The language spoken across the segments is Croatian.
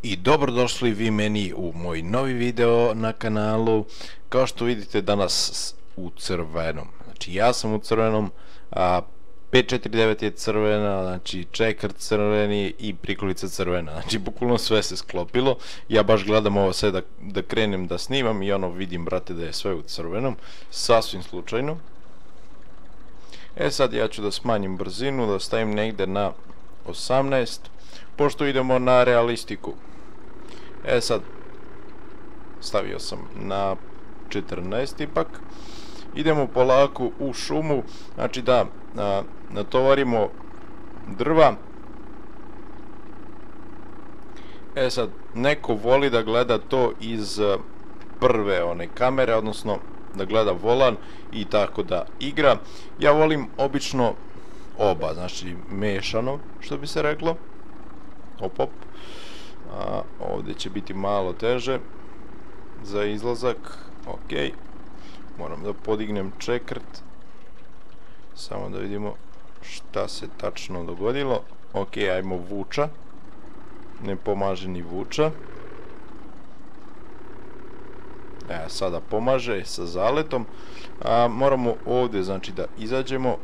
I dobrodošli vi meni u moj novi video na kanalu. Kao što vidite danas u crvenom, znači ja sam u crvenom, a 549 je crvena, znači checker crveni i prikolica crvena, znači bukvalno sve se sklopilo. Ja baš gledam ovo sve da krenem da snimam i ono vidim, brate, da je sve u crvenom, sasvim slučajno. Sad ja ću da smanjim brzinu, da stavim negde na 18, pošto idemo na realistiku. Sad stavio sam na 14 ipak. Idemo polako u šumu, znači da natovarimo drva. Sad neko voli da gleda to iz prve one kamere, odnosno da gleda volan i tako da igra. Ja volim obično oba, znači mešano, što bi se reklo. Op. Ovdje će biti malo teže za izlazak. Ok, moram da podignem čekrt, samo da vidimo šta se tačno dogodilo. Ok, ajmo vuča, ne pomaže ni vuča. Sada pomaže sa zaletom. Moramo ovdje, znači, da izađemo,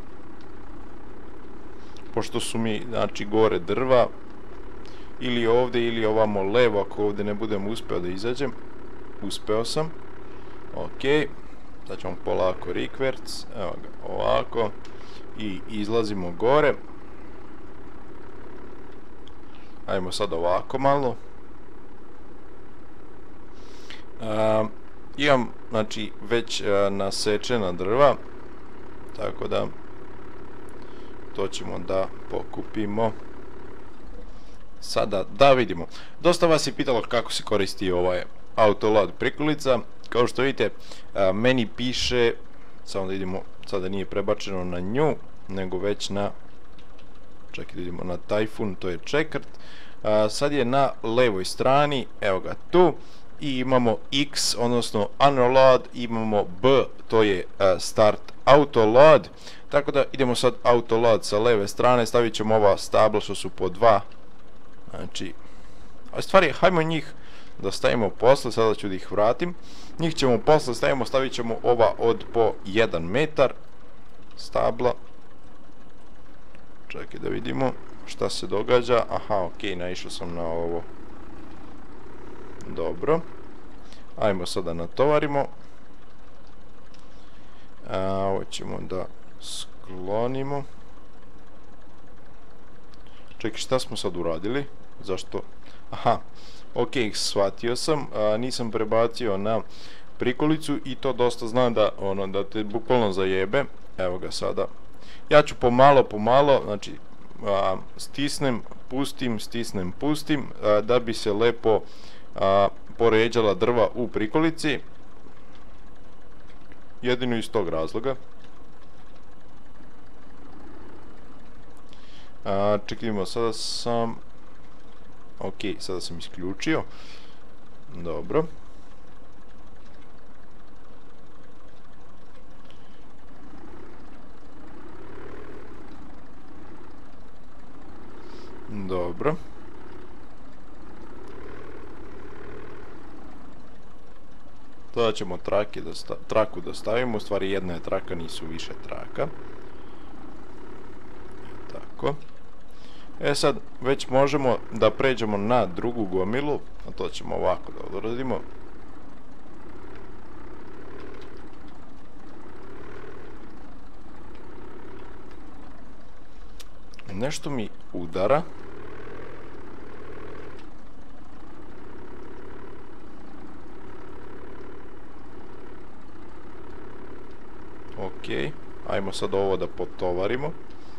pošto su mi, znači, gore drva. Ili ovdje ili ovamo levo, ako ovdje ne budem uspeo da izađem. Uspeo sam. Ok, sad ćemo polako rikverc, evo ga, ovako, i izlazimo gore. Ajmo sad ovako malo. Imam, znači, već nasečena drva, tako da to ćemo da pokupimo. Sada da vidimo. Dosta vas je pitalo kako se koristi ovaj autoload prikolica. Kao što vidite, meni piše, samo da vidimo, sada nije prebačeno na nju, nego već na, čekaj da vidimo, na Typhoon, to je checkered. Sad je na levoj strani, evo ga tu, i imamo X, odnosno unload, imamo B, to je start autoload. Tako da idemo sad autoload sa leve strane, stavit ćemo ova stabla što su po 2. Znači, a stvari, hajmo njih da stavimo posle, sada ću da ih vratim. Njih ćemo posle stavimo, stavit ćemo ova od po 1 metar stabla. Čekaj da vidimo šta se događa. Aha, ok, naišao sam na ovo. Dobro. Ajmo sada natovarimo. Ovo ćemo da sklonimo. Čekaj, šta smo sad uradili? Zašto? Aha, ok, shvatio sam, nisam prebacio na prikolicu i to dosta znam da te bukvalno zajebe. Evo ga sada. Ja ću pomalo, znači stisnem, pustim, stisnem, pustim, da bi se lepo poređala drva u prikolici. Jedino iz tog razloga. Čekajmo, sada sam... Ok, sada sam isključio. Dobro. Dobro. Tada ćemo traku da stavimo, u stvari jedna je traka, nisu više traka. Tako. Sad već možemo da pređemo na drugu gomilu, a to ćemo ovako da odradimo. Nešto mi udara. Ok, ajmo sad ovo da potovarimo.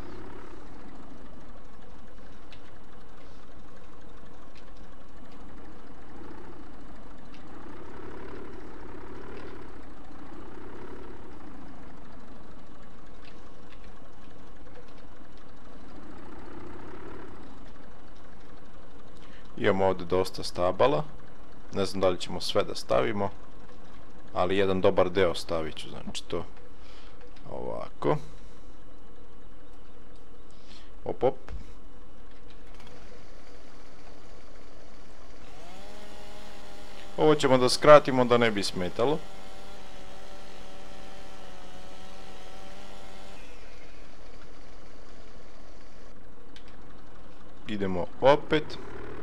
Imamo ovdje dosta stabala. Ne znam da li ćemo sve da stavimo, ali jedan dobar deo stavit ću, znači to ovako. Op. Ovo ćemo da skratimo da ne bi smetalo. Idemo opet.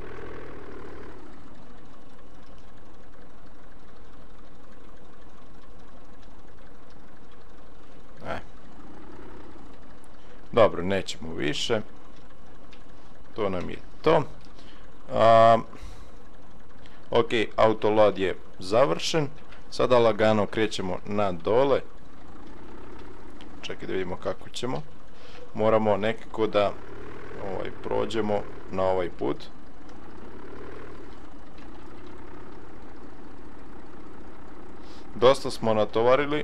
Dobro, nećemo više. To nam je to. Ok, autolad je završen. Sada lagano krećemo na dole. Čekaj da vidimo kako ćemo. Moramo nekako da prođemo na ovaj put. Dosta smo natovarili.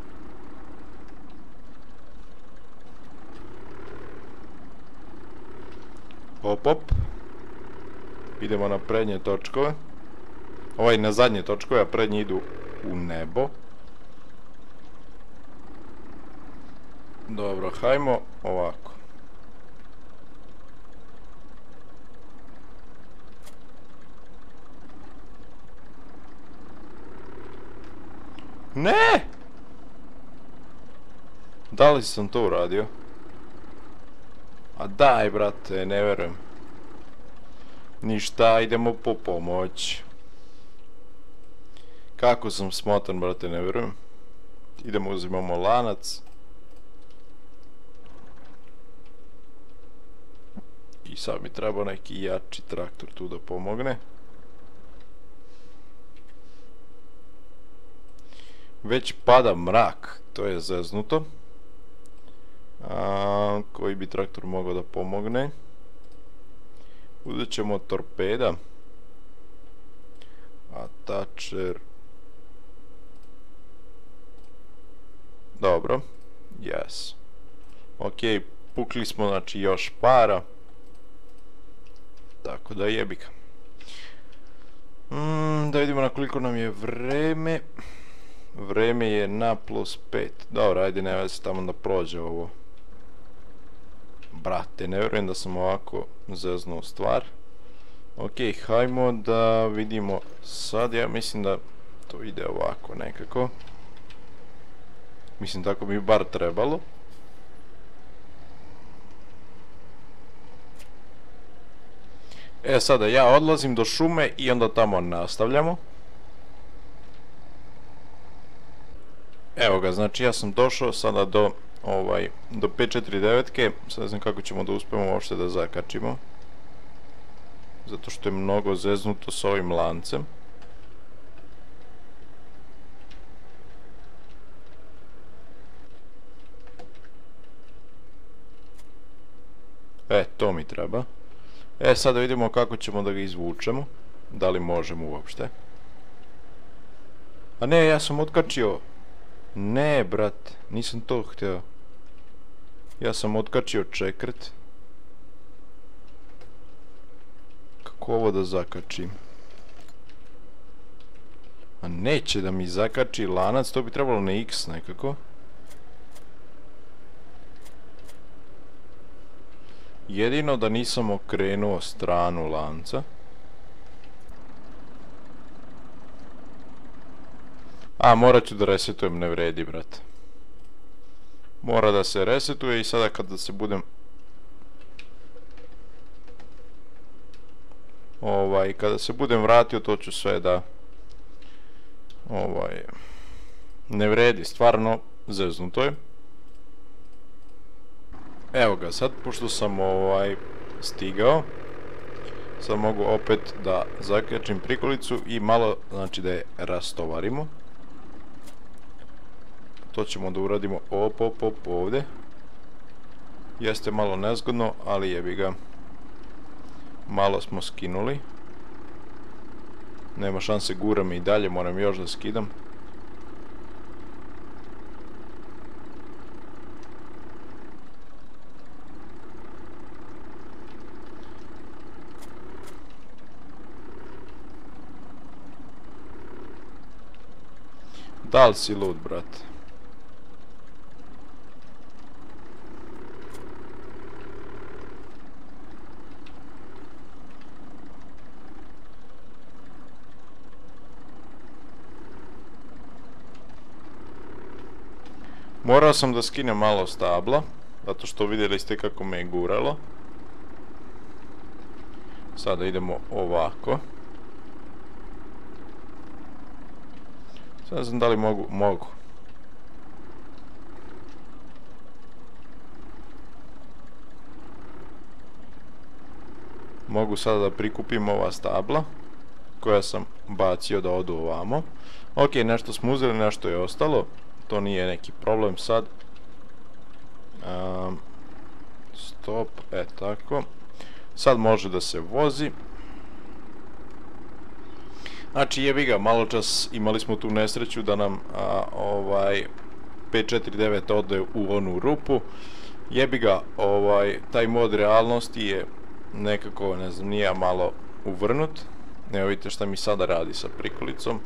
Hop. Idemo na prednje točkove. Na zadnje točkove, a prednje idu u nebo. Dobro, hajmo ovako. Ne! Da li sam to uradio? A daj, brate, ne verujem. Ništa, idemo po pomoć. Kako sam smotan, brate, ne verujem. Idemo, uzimamo lanac. I sad mi treba neki jači traktor tu da pomogne. Već pada mrak, to je zeznuto. Koji bi traktor mogao da pomogne? Uzet ćemo torpeda. Atačer. Dobro. Yes. Ok, pukli smo, znači još para. Tako da jebika. Da vidimo na koliko nam je vreme. Vreme je na +5. Dobro, ajde, ne vezi tamo da prođe ovo. Brate, ne vjerujem da sam ovako zeznuo stvar. Ok, hajmo da vidimo sad. Ja mislim da to ide ovako nekako. Mislim, tako bi bar trebalo. Sada ja odlazim do šume i onda tamo nastavljamo. Evo ga, znači ja sam došao sada do 549-ke. Sad ne znam kako ćemo da uspemo uopšte da zakačimo. Zato što je mnogo zeznuto s ovim lancem. To mi treba. Sada vidimo kako ćemo da ga izvučemo. Da li možemo uopšte. A ne, ja sam otkačio. Ne, brat, nisam to htio. Ja sam otkačio čekrt. Kako ovo da zakačim? A neće da mi zakači lanac, to bi trebalo na X nekako. Jedino da nisam okrenuo stranu lanca. Morat ću da resetujem, ne vredi, brate. Mora da se resetuje i sada kada se budem... kada se budem vratio, to ću sve da... ne vredi, stvarno zeznuto je. Evo ga sad, pošto sam stigao. Sad mogu opet da zakačim prikolicu i malo, znači da je rastovarimo. To ćemo da uradimo ovdje. Jeste malo nezgodno, ali jebi ga. Malo smo skinuli. Nema šanse, guram i dalje, moram još da skidam. Da li si lud, brate? Morao sam da skinem malo stabla, zato što vidjeli ste kako me je guralo. Sada idemo ovako. Sad ne znam da li mogu. Mogu sada da prikupim ova stabla koja sam bacio da odu ovamo. Ok, nešto smo uzeli, nešto je ostalo. To nije neki problem sad. Stop, tako. Sad može da se vozi. Znači jebi ga, malo čas imali smo tu nesreću da nam 549 ode u onu rupu. Jebi ga, taj mod realnosti je nekako, ne znam, nije malo uvrnut. Evo vidite šta mi sada radi sa prikolicom.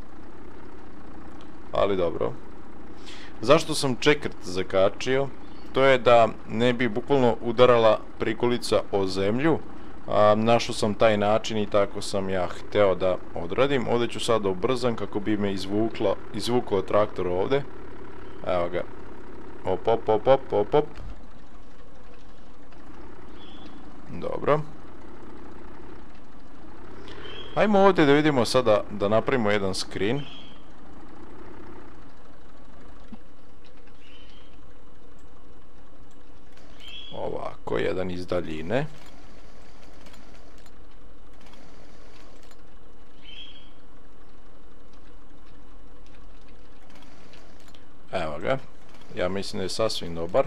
Ali dobro. Zašto sam čekrt zakačio? To je da ne bi bukvalno udarala prikolica o zemlju. Našao sam taj način i tako sam ja hteo da odradim. Ovdje ću sad da ubrzam kako bi me izvukao traktor ovdje. Evo ga. Op. Dobro. Ajmo ovdje da vidimo sada da napravimo jedan screen. Ovako, jedan iz daljine. Evo ga. Ja mislim da je sasvim dobar.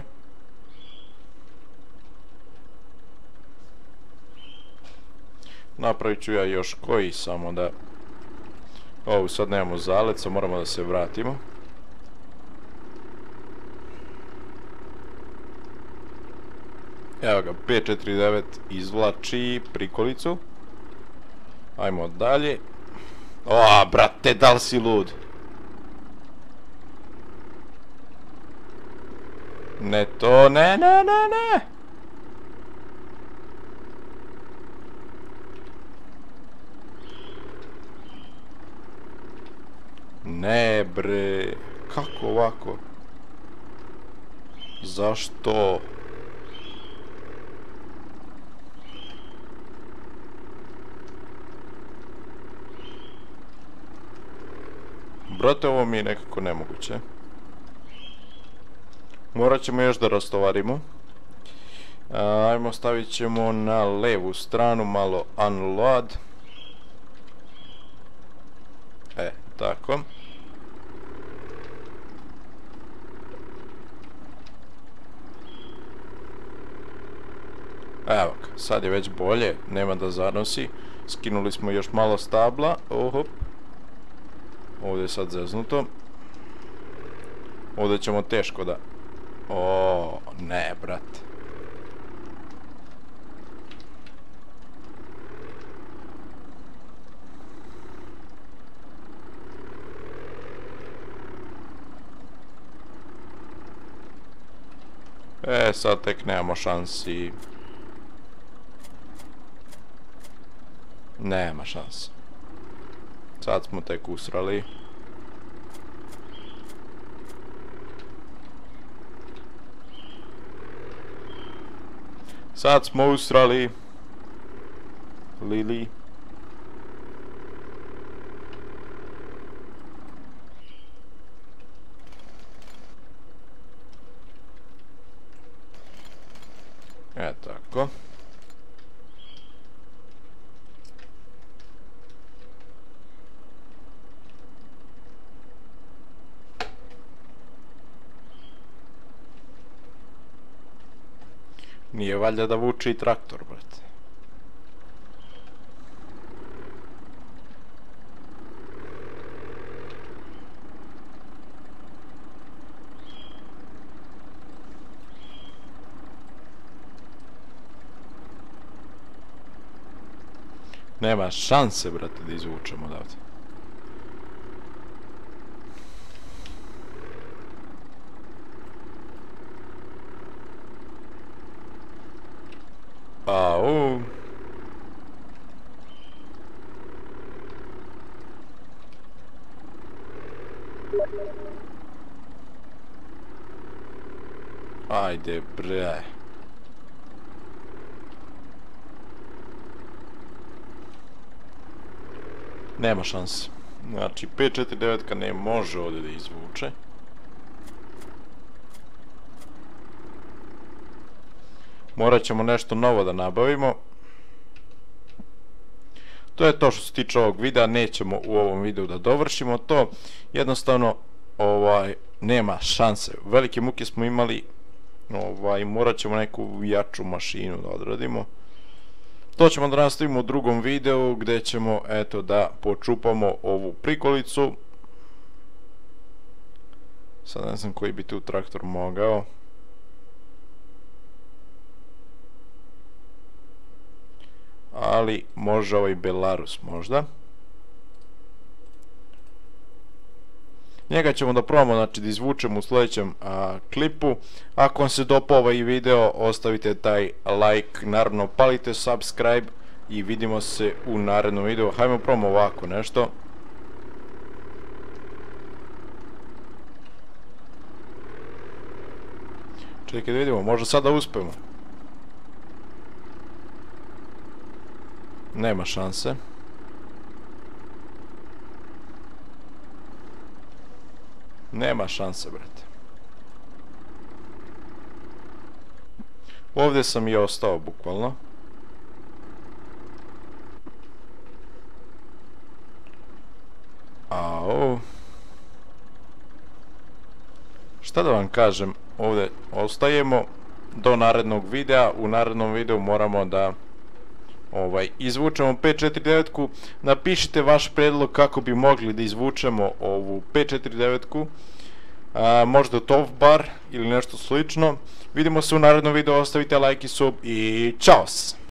Napravit ću ja još koji, samo da... Ovo sad nemamo zaleca, moramo da se vratimo. Evo ga, 549 izvlači prikolicu. Ajmo dalje. O, brate, da li si lud? Ne to, ne. Ne bre, kako ovako? Zašto? Brate, ovo mi je nekako nemoguće. Morat ćemo još da rastovarimo. Ajmo, stavit ćemo na levu stranu malo unload. Tako. Evo ga, sad je već bolje, nema da zanosi. Skinuli smo još malo stabla. Ohop. Ovdje je sad zeznuto. Ovdje ćemo teško da... O, ne, brate. Sad tek nemamo šansi. Nema šansi. Sad smo tek usrali. Sad smo usrali. Lili. Tako. Nije valjda da vuče i traktor, brate. Nema šanse, brate, da izvučemo odavde. Au. Ajde bre. Nema šanse. Znači 549 ne može ovdje da izvuče. Morat ćemo nešto novo da nabavimo. To je to što se tiče ovog videa, nećemo u ovom videu da dovršimo to. Jednostavno, nema šanse. Velike muke smo imali, morat ćemo neku jaču mašinu da odradimo. To ćemo da nastavimo u drugom videu gdje ćemo, eto, da počupamo ovu prikolicu. Sad ne znam koji bi tu traktor mogao. Ali može ovaj Belarus možda. Njega ćemo da probamo, znači da izvučemo u sljedećem klipu. Ako vam se dopao ovaj video, ostavite taj like, naravno palite subscribe i vidimo se u narednom videu. Hajmo probamo ovako nešto. Čekaj da vidimo, možda sada uspemo. Nema šanse. Nema šanse, brate. Ovdje sam i ostao, bukvalno. Au. Šta da vam kažem, ovdje ostajemo do narednog videa. U narednom videu moramo da izvučemo 549-ku. Napišite vaš predlog kako bi mogli da izvučemo ovu 549-ku. Možda top bar ili nešto slično. Vidimo se u narednom videu, ostavite like i sub i čao!